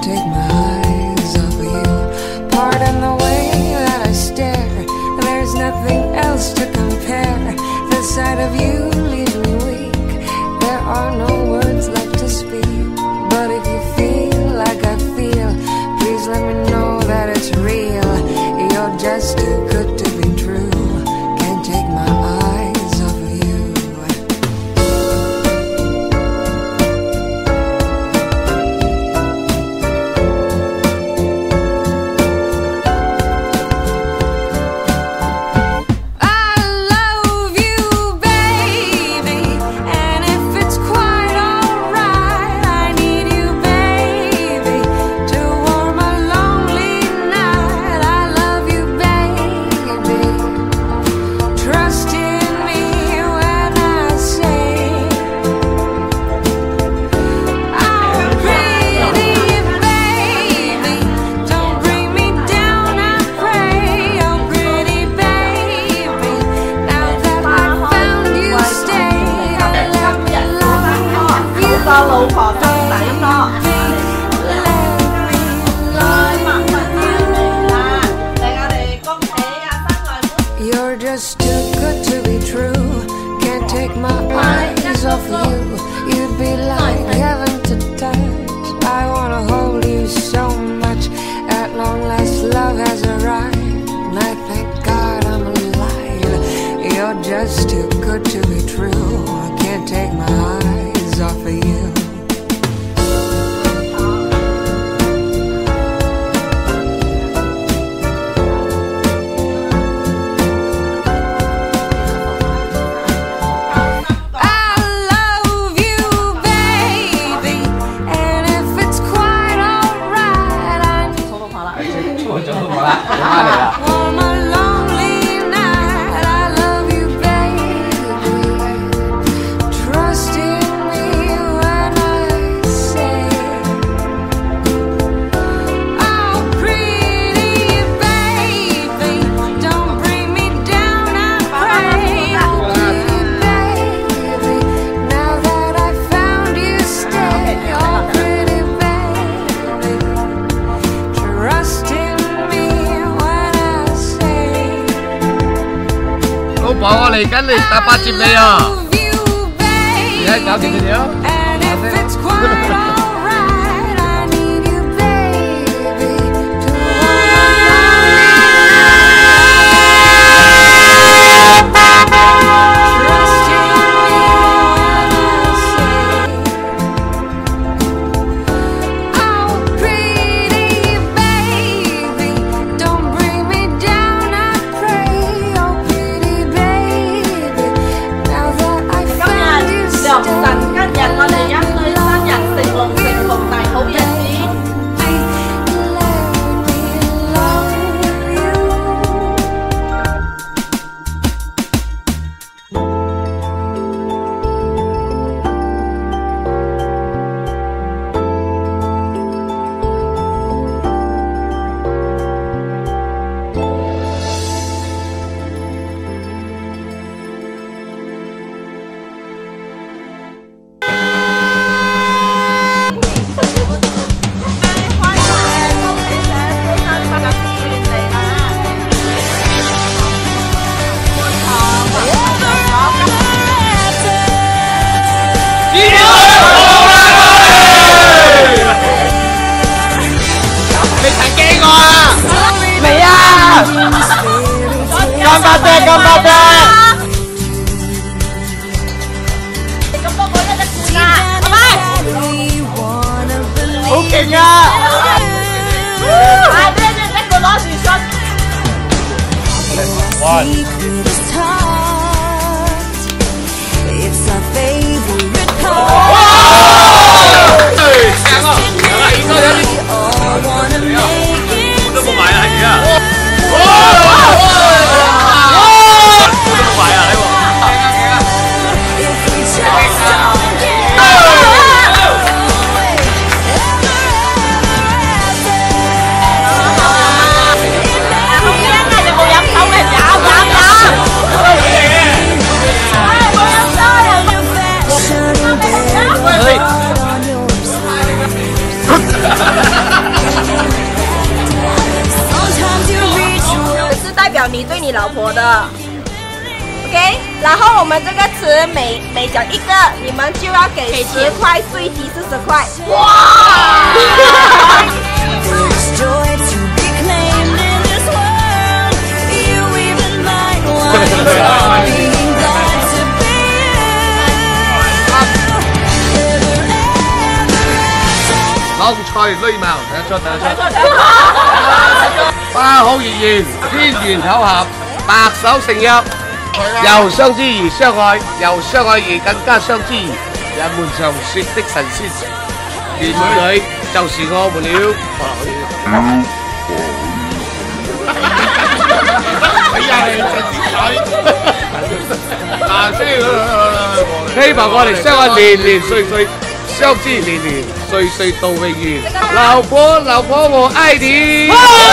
take my eyes off of you. Pardon the way that I stare, there's nothing else to compare. The sight of you leaves me weak, there are no words left to speak. But if you feel like I feel, please let me know that it's real. You're just too good to be true, can't take my eyes off of you. You're just too good to be true, can't take my eyes off you. You'd be like heaven to touch, I wanna hold you so much. At long last love has arrived, and I thank God I'm alive. You're just too good to be true, I can't take my eyes off of you. Bỏ qua嚟跟你搭8接你啊！而家搞掂佢哋咯。 頑張って頑張って。咁多個一隻罐啊，係咪？好勁啊！係咩啫？一個攞住信。哇！都冇埋啊，係啊！ 你对你老婆的。OK， 然后我们这个词每讲一个，你们就要给10块，最低是10块。哇！ 口才禮貌，睇得出。花好月圓，天緣巧合，白首成約，由相知而相愛，由相愛而更加相知。人們常說的神仙，連女就是我們了。希望我哋相愛年年歲歲，相知年年歲歲到永遠。老婆，老婆，我愛你。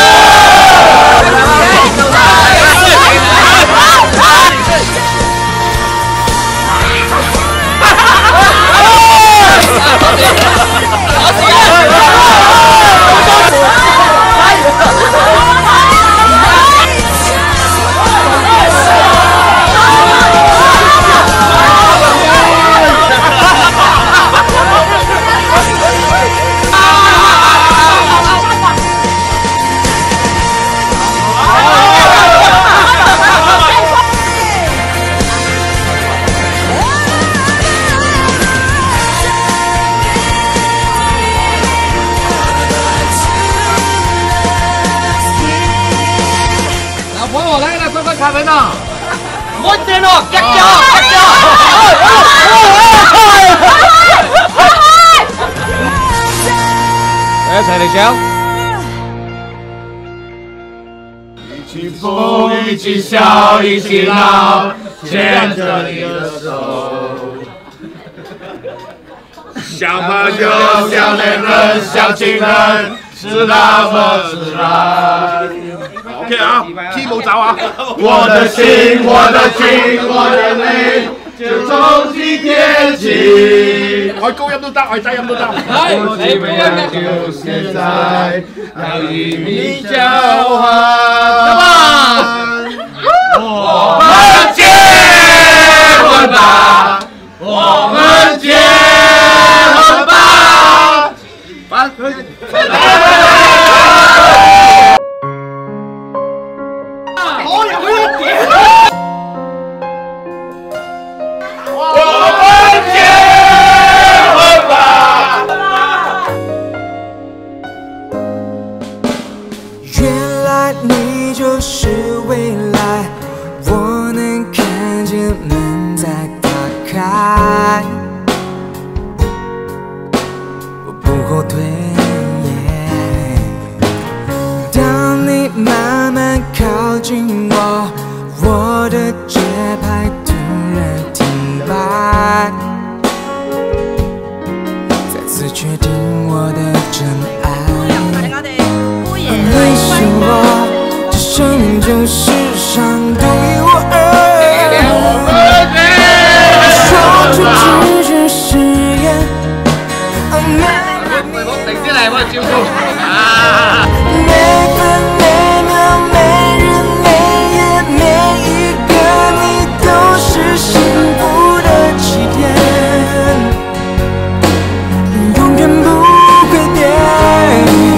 咖啡呢？我见咯，一齊嚟唱。一起疯，一起笑，一起闹，牵着你的手。像朋友，像恋人，像情人，是那么自然。OK 啊 ，key 冇走啊！我的心，我的情，我的泪，就從今天起。開高音都得，開低音都得。我的未來就現在，要與你交換。我們結婚吧，我們結婚吧。 你就是未来，我能看见门在打开，我不后退。当你慢慢靠近我，我的节拍突然停摆，再次确定我的真爱。你是我，这生命就是上独一无二。说出只是誓言。 停啲嚟，我哋照顧。 每分每秒每日每夜每一个你都是幸福的起点，永远不会变。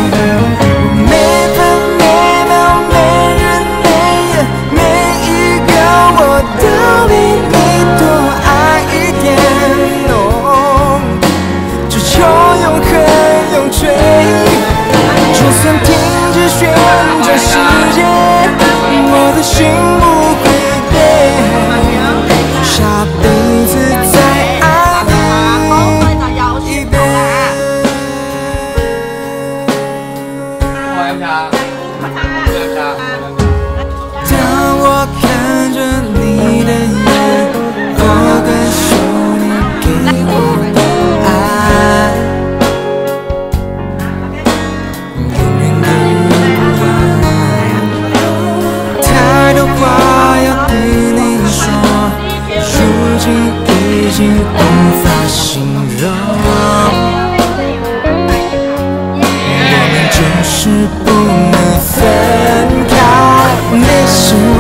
不能分开，你是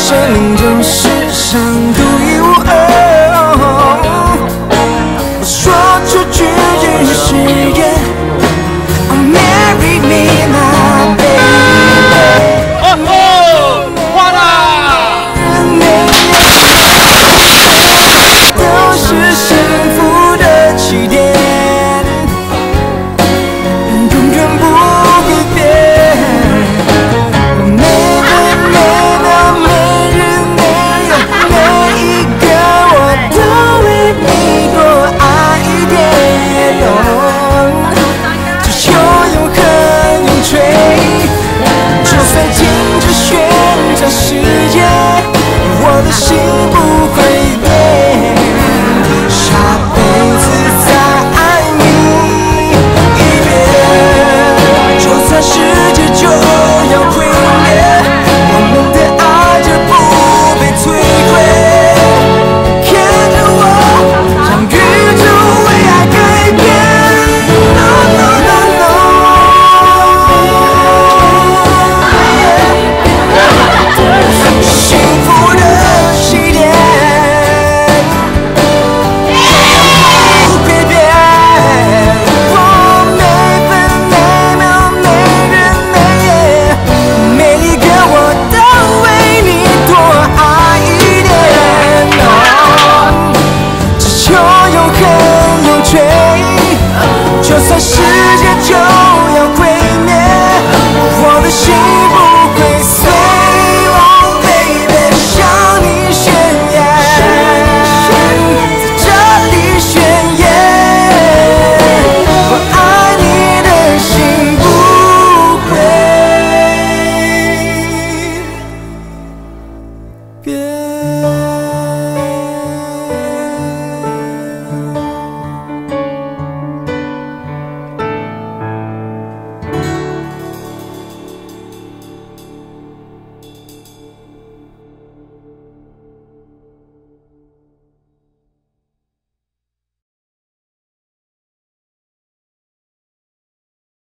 生命中世上独一无二。我说出去只是愿 Marry me my baby。 换了。 都是幸福的起点，永远不会变。每分每秒每日每夜每一个我都为你多爱一点，只有永恒永垂。就算停止旋转世界，我的心不会